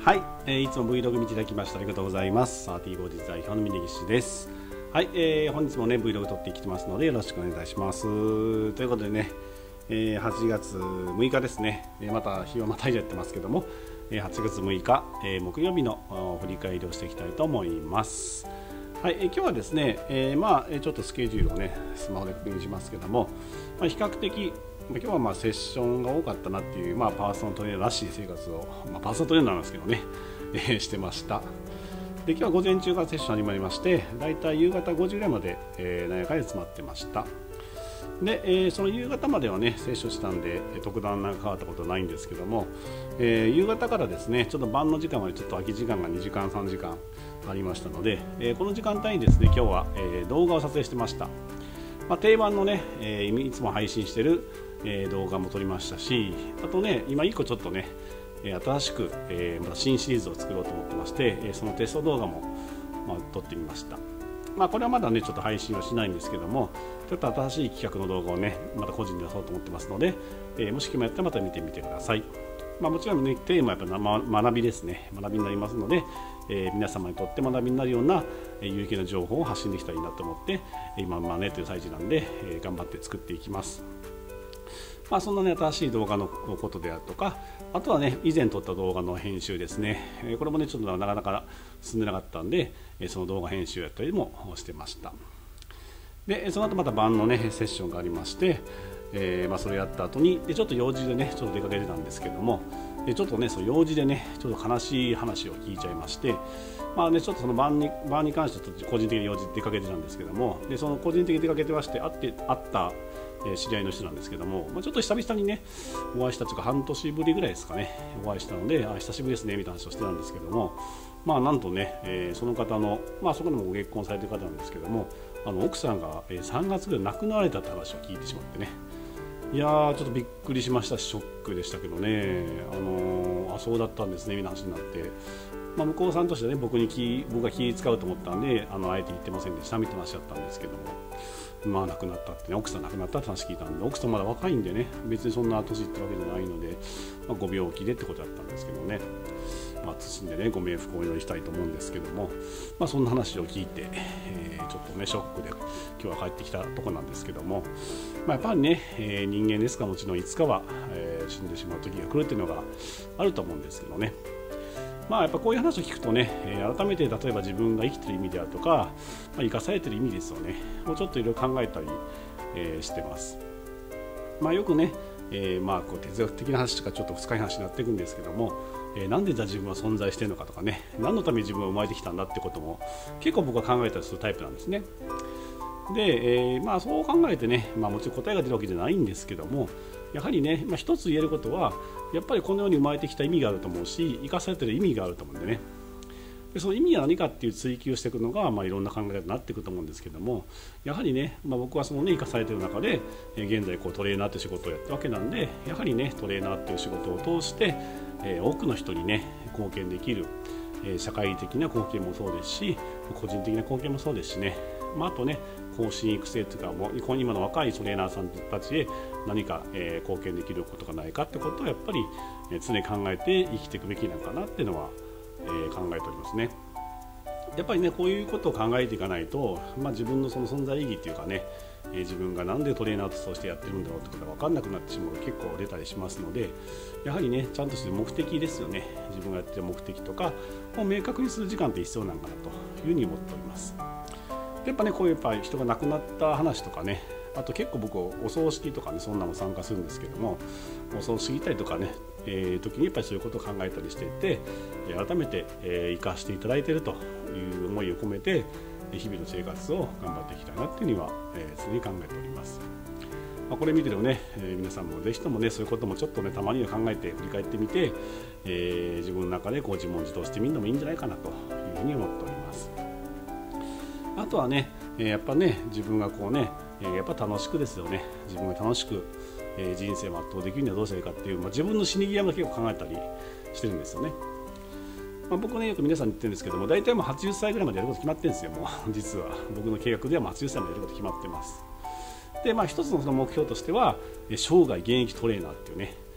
はい、いつも Vlog 見ていただきましてありがとうございます。サーティーボーディーズ代表の峯岸です。はい、本日もね Vlog 撮ってきてますのでよろしくお願いします。ということでね、8月6日ですね、また日をまたいじゃってますけども、8月6日、木曜日の振り返りをしていきたいと思います。はい、今日はですね、ちょっとスケジュールをねスマホで確認しますけども、比較的今日はセッションが多かったなっていう、パーソナルトレーナーらしい生活を、パーソナルトレーナーなんですけどね、してました。で今日は午前中からセッション始まりまして、だいたい夕方5時ぐらいまで、何やかんや詰まってました。で、その夕方まではねセッションしたんで特段なんか変わったことはないんですけども、夕方からですねちょっと晩の時間までちょっと空き時間が2時間3時間ありましたので、この時間帯にですね今日は、動画を撮影してました。定番のね、いつも配信してる動画も撮りましたし、あとね今1個ちょっとね新しくまた新シリーズを作ろうと思ってまして、そのテスト動画も撮ってみました。これはまだねちょっと配信はしないんですけども、ちょっと新しい企画の動画をねまた個人で出そうと思ってますので、もし興味あったらまた見てみてください。もちろんねテーマはやっぱ学びですね、学びになりますので、皆様にとって学びになるような有益な情報を発信できたらいいなと思って今ねという最中なんで、頑張って作っていきます。そんなね新しい動画のことであるとか、あとはね以前撮った動画の編集ですね、これもねちょっとなかなか進んでなかったんで、その動画編集やったりもしてました。でその後また晩のねセッションがありまして、それやった後にちょっと用事でねちょっと出かけてたんですけども、ちょっとねその用事でねちょっと悲しい話を聞いちゃいまして、ちょっとその晩に関しては個人的に用事で出かけてたんですけども、でその個人的に出かけてまして会った知り合いの人なんですけども、ちょっと久々にねお会いしたというか半年ぶりぐらいですかねお会いしたので、久しぶりですねみたいな話をしてたんですけども、なんとね、その方のそこでもご結婚されてる方なんですけども、奥さんが3月ぐらい亡くなられたって話を聞いてしまってね、いやーちょっとびっくりしましたしショックでしたけどね、そうだったんですねみたいな話になって、向こうさんとしてはね僕が気使うと思ったんであえて言ってませんでしたみたいな話だったんですけども、亡くなったってね、奥さん亡くなったって話聞いたんで、奥さんまだ若いんでね別にそんな年いってるわけじゃないので、ご病気でってことだったんですけどね、謹んでねご冥福をお祈りしたいと思うんですけども、そんな話を聞いて、ちょっとねショックで今日は帰ってきたとこなんですけども、やっぱりね、人間ですからもちろんいつかは、死んでしまう時が来るっていうのがあると思うんですけどね、やっぱこういう話を聞くとね、改めて例えば自分が生きてる意味であるとか、生かされてる意味ですよねもうちょっといろいろ考えたり、してます。よくね、こう哲学的な話とかちょっと深い話になっていくんですけども、なんでじゃあ自分は存在しているのかとかね、何のために自分は生まれてきたんだってことも結構僕は考えたりするタイプなんですね。で、そう考えてね、もちろん答えが出るわけじゃないんですけども、やはりね、一つ言えることはやっぱりこの世に生まれてきた意味があると思うし、生かされている意味があると思うんでね、でその意味は何かっていう追求していくのが、いろんな考え方になっていくと思うんですけども、やはりね、僕はそのね生かされている中で現在トレーナーという仕事をやったわけなんで、やはりねトレーナーという仕事を通して多くの人にね貢献できる、社会的な貢献もそうですし個人的な貢献もそうですしね、あとね後進育成というかもう今の若いトレーナーさんたちへ何か、貢献できることがないかってことをやっぱり、常に考えて生きていくべきなのかなっていうのは、考えておりますね。やっぱりねこういうことを考えていかないと、自分のその存在意義っていうかね、自分がなんでトレーナーとしてやってるんだろうってことが分かんなくなってしまう結構出たりしますので、やはりねちゃんとして目的ですよね、自分がやってる目的とかを明確にする時間って必要なのかなというふうに思っております。やっぱねこういう人が亡くなった話とかね、あと結構僕お葬式とかねそんなの参加するんですけども、お葬式行ったりとかね、時にやっぱりそういうことを考えたりしていて、改めて、生かしていただいているという思いを込めて日々の生活を頑張っていきたいなっていうには、常に考えております。これ見てるね、皆さんもぜひともねそういうこともちょっとねたまには考えて振り返ってみて、自分の中で自問自答してみるのもいいんじゃないかなというふうに思っております。あとはね、やっぱね自分がやっぱ楽しくですよね、自分が楽しく、人生を全うできるにはどうしたらいいかっていう、自分の死に際も結構考えたりしてるんですよね。僕ねよく皆さんに言ってるんですけども、大体もう80歳ぐらいまでやること決まってるんですよ。もう実は僕の計画では80歳までやること決まってます。で一つのその目標としては生涯現役トレーナーっていうね、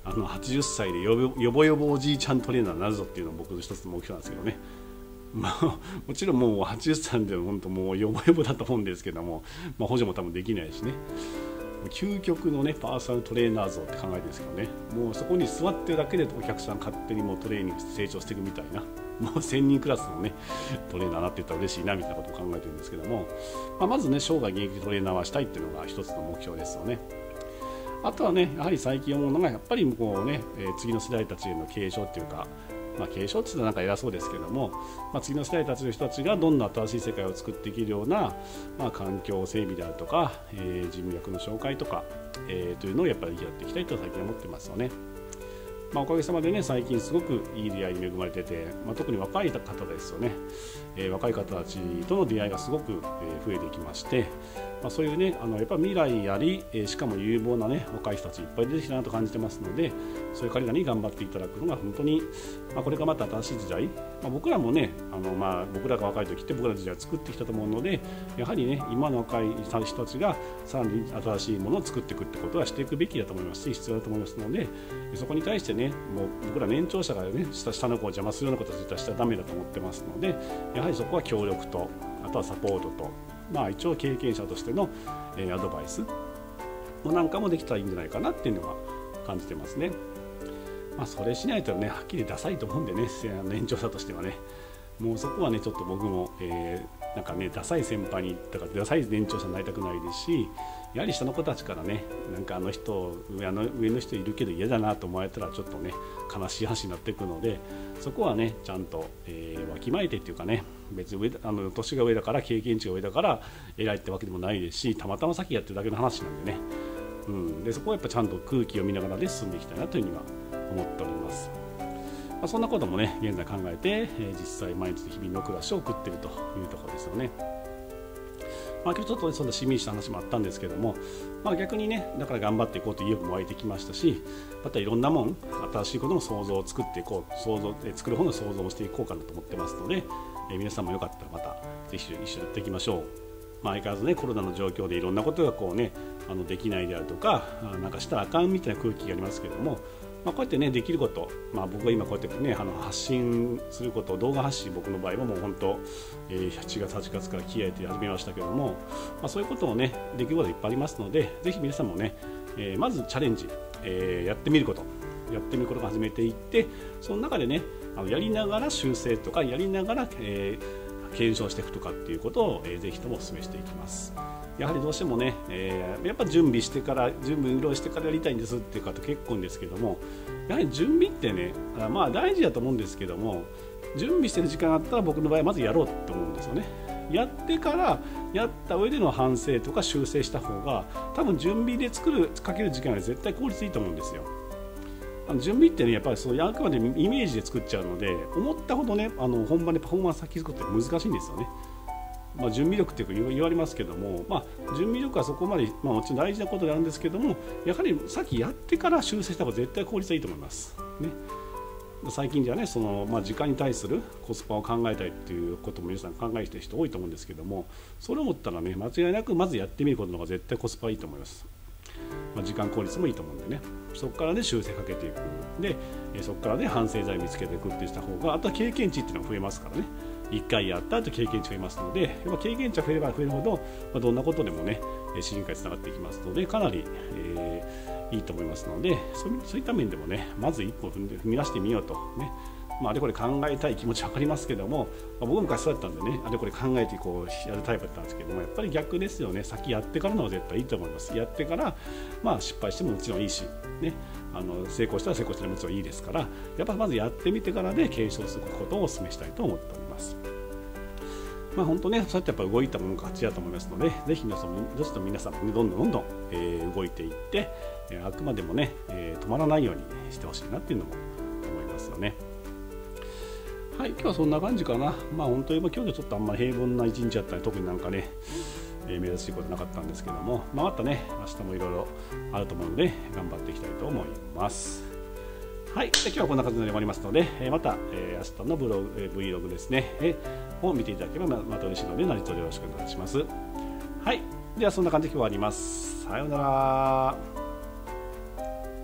80歳でよぼよぼおじいちゃんトレーナーになるぞっていうのが僕の一つの目標なんですけどね。もちろんもう80歳で本当もうよぼよぼだと思うんですけども、補助も多分できないしね、究極のねパーソナルトレーナー像って考えてるんですけどね、もうそこに座ってるだけでお客さん勝手にもうトレーニングして成長していくみたいな、もう1000人クラスのねトレーナーになっていったら嬉しいなみたいなことを考えてるんですけども、まずね生涯現役トレーナーはしたいっていうのが一つの目標ですよね。あとはねやはり最近思うのがやっぱりこうね、次の世代たちへの継承っていうか、継承っていうのはなんか偉そうですけども、次の世代たちの人たちがどんどん新しい世界を作っていけるような、環境整備であるとか、事務役の紹介とか、というのをやっぱりやっていきたいと最近は思ってますよね。おかげさまでね最近すごくいい出会いに恵まれてて、特に若い方ですよね、若い方たちとの出会いがすごく増えてきまして、そういうねやっぱり未来あり、しかも有望なね若い人たちいっぱい出てきたなと感じてますので、そういう彼らに頑張っていただくのが本当に、これがまた新しい時代、僕らもね僕らが若い時って僕らの時代を作ってきたと思うので、やはりね今の若い人たちがさらに新しいものを作っていくってことはしていくべきだと思いますし、必要だと思いますので、そこに対してねもう僕ら年長者がね下の子を邪魔するようなことは絶対しちゃダメだと思ってますので、やはりそこは協力と、あとはサポートと、一応経験者としての、アドバイスなんかもできたらいいんじゃないかなっていうのは感じてますね。それしないとねはっきりダサいと思うんでね、年長者としてはね、もうそこはねちょっと僕も、なんかねダサい先輩にだからダサい年長者になりたくないですし、やはり下の子たちからねなんか上の人いるけど嫌だなと思われたらちょっとね悲しい話になっていくので、そこはねちゃんと、わきまえてっていうかね、別に年が上だから経験値が上だから偉いってわけでもないですし、たまたま先やってるだけの話なんでね、でそこはやっぱちゃんと空気を見ながらで進んでいきたいなというふうには思っております。そんなこともね現在考えて、実際毎日日々の暮らしを送っているというところですよね。今日ちょっとそんなしんみりした話もあったんですけども、逆にねだから頑張っていこうという意欲も湧いてきましたし、またいろんなもん新しいことの想像を作っていこう、作る方の想像をしていこうかなと思ってますので、皆さんもよかったらまたぜひ一緒にやっていきましょう。相変わらずねコロナの状況でいろんなことがこうねできないであるとか、なんかしたらあかんみたいな空気がありますけども、こうやってねできること、僕は今こうやってね発信すること、動画発信、僕の場合はもう本当、7月8月から気合い入れて始めましたけども、そういうことをねできることいっぱいありますので、ぜひ皆さんもね、まずチャレンジ、やってみることから始めていって、その中でねやりながら修正とかやりながら、検証していくとかっていうことを、ぜひともお勧めしていきます。やはりどうしてもね、やっぱ準備してからやりたいんですっていう方結構いるんですけども、やはり準備ってね大事だと思うんですけども、準備してる時間があったら僕の場合はまずやろうと思うんですよね。やってからやった上での反省とか修正した方が多分準備でかける時間より絶対効率いいと思うんですよ。準備ってねやっぱりそうあくまでイメージで作っちゃうので、思ったほどね本番でパフォーマンス発揮することって難しいんですよね。準備力っていうか言われますけども、準備力はそこまで、もちろん大事なことなんですけども、やはり先やってから修正した方が絶対効率はいいと思いますね。最近ではね時間に対するコスパを考えたいっていうことも皆さん考えてる人多いと思うんですけども、それを思ったらね間違いなくまずやってみることの方が絶対コスパいいと思います。時間効率もいいと思うんでね、そこからね修正かけていくで、そこからね反省材見つけていくってした方が、あとは経験値っていうのが増えますからね。1回やった後経験値増えますので、やっぱ経験値が増えれば増えるほど、どんなことでもね進化につながっていきますので、かなり、いいと思いますので、そういった面でもねまず一歩踏み出してみようとね、あれこれ考えたい気持ち分かりますけども、僕も昔そうだったんでねあれこれ考えてこうやるタイプだったんですけども、やっぱり逆ですよね。先やってからの方が絶対いいと思います。やってから失敗してももちろんいいしね、成功したら成功したらもちろんいいですから、やっぱまずやってみてからで継承することをお勧めしたいと思っております。本当ねそうやってやっぱ動いたものが勝ちだと思いますので、ぜひ皆さんもどんどん動いていって、あくまでもね、止まらないようにしてほしいなっていうのも思いますよね。はい、今日はそんな感じかな。本当に今日でちょっとあんまり平凡な一日だったり、特になんかね、珍しいことなかったんですけども、またね明日もいろいろあると思うので頑張っていきたいと思います。はい、今日はこんな感じで終わりますので、また、明日のVlog ですね、を見ていただければまた嬉しいので何卒よろしくお願いします。はい、ではそんな感じで今日は終わります。さようなら。今日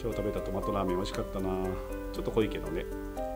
今日食べたトマトラーメン美味しかったな。ちょっと濃いけどね。